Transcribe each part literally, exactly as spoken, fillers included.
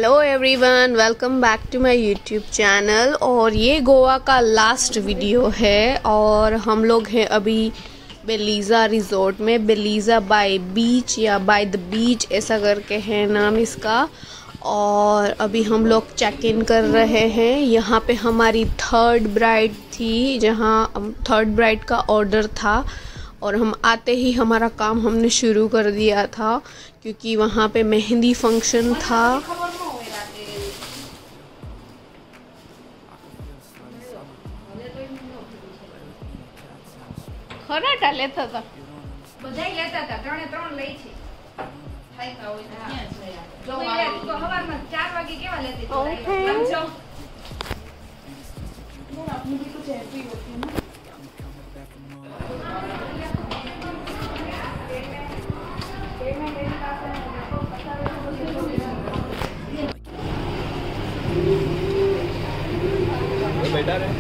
Hello everyone, welcome back to my YouTube channel. और ये गोवा का लास्ट वीडियो है और हम लोग हैं अभी बेलीज़ा रिजॉर्ट में। बेलीज़ा बाय बीच या बाय द बीच ऐसा करके है नाम इसका। और अभी हम लोग चेक इन कर रहे हैं। यहाँ पे हमारी थर्ड ब्राइड थी, जहाँ थर्ड ब्राइड का ऑर्डर था और हम आते ही हमारा काम हमने शुरू कर दिया था क्योंकि वहाँ पे मेहंदी फंक्शन था। खराटा लेता था, બધાય લેતા હતા, ત્રણે ત્રણ લઈ છે થાયકા હોય ત્યાં જ લયા જો લે તો સવારમાં ચાર વાગે કેવા લેતી તો સમજો હું આપની भी कुछ ऐसी होती है ना। बेटा रे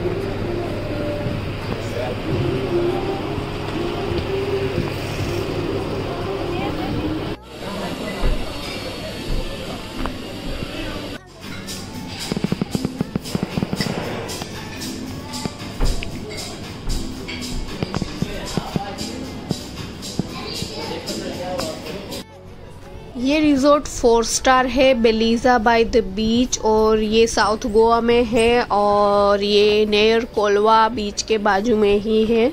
ये रिजॉर्ट फोर स्टार है, बेलीज़ा बाय द बीच, और ये साउथ गोवा में है और ये नेयर कोलवा बीच के बाजू में ही है।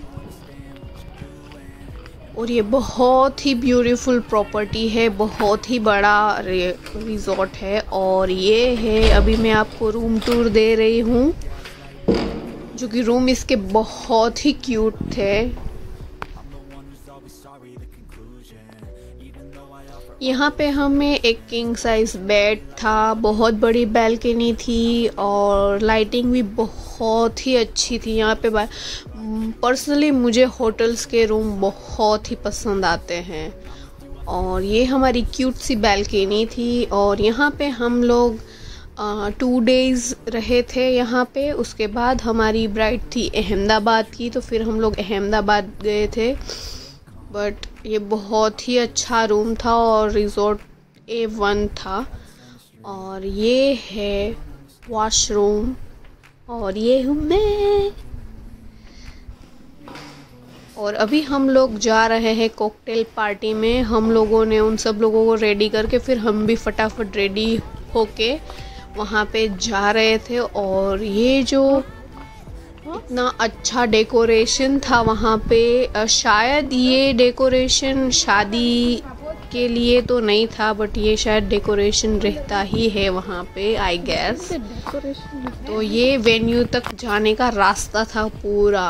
और ये बहुत ही ब्यूटीफुल प्रॉपर्टी है, बहुत ही बड़ा रिजॉर्ट है। और ये है, अभी मैं आपको रूम टूर दे रही हूँ, जो कि रूम इसके बहुत ही क्यूट थे। यहाँ पे हमें एक किंग साइज बेड था, बहुत बड़ी बैल्कनी थी और लाइटिंग भी बहुत ही अच्छी थी। यहाँ पे पर्सनली मुझे होटल्स के रूम बहुत ही पसंद आते हैं। और ये हमारी क्यूट सी बैल्कनी थी और यहाँ पे हम लोग टू डेज़ रहे थे यहाँ पे। उसके बाद हमारी ब्राइड थी अहमदाबाद की, तो फिर हम लोग अहमदाबाद गए थे। बट ये बहुत ही अच्छा रूम था और रिजॉर्ट ए वन था। और ये है वॉशरूम और ये हूँ मैं। और अभी हम लोग जा रहे हैं कॉकटेल पार्टी में। हम लोगों ने उन सब लोगों को रेडी करके फिर हम भी फटाफट रेडी होके वहाँ पे जा रहे थे। और ये जो इतना अच्छा डेकोरेशन था वहाँ पे, शायद ये डेकोरेशन शादी के लिए तो नहीं था, बट ये शायद डेकोरेशन रहता ही है वहाँ पे, आई गेस। तो ये वेन्यू तक जाने का रास्ता था पूरा।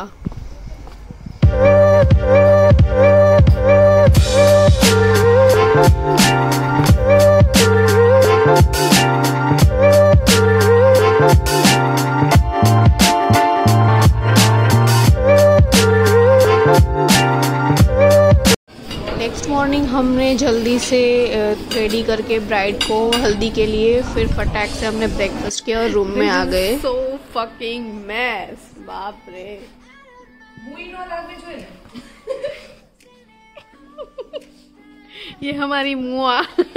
नेक्स्ट मॉर्निंग हमने जल्दी से रेडी करके ब्राइड को हल्दी के लिए फिर फटाक से हमने ब्रेकफास्ट किया और रूम में आ गए। सो फकिंग मैस, बाप रे। ये हमारी मुआ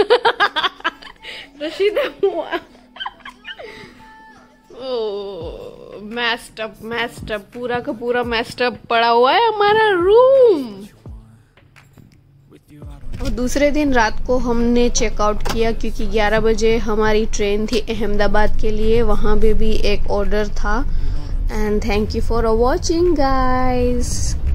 रशीद मुआ। ओ मैस्ड अप मैस्ड अप पूरा का पूरा मैस्ड अप पड़ा हुआ है हमारा रूम। और दूसरे दिन रात को हमने चेकआउट किया क्योंकि ग्यारह बजे हमारी ट्रेन थी अहमदाबाद के लिए। वहाँ पे भी एक ऑर्डर था। And thank you for watching guys.